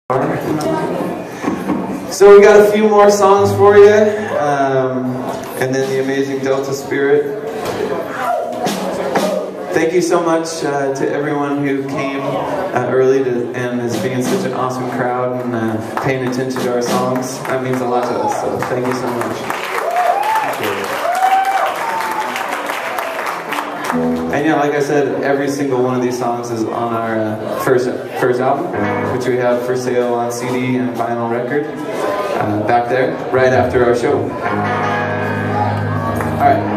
So we got a few more songs for you, and then the amazing Delta Spirit. Thank you so much to everyone who came early and is being such an awesome crowd and paying attention to our songs. That means a lot to us, so thank you so much. And yeah, like I said, every single one of these songs is on our first album, which we have for sale on CD and vinyl record, back there, right after our show. All right.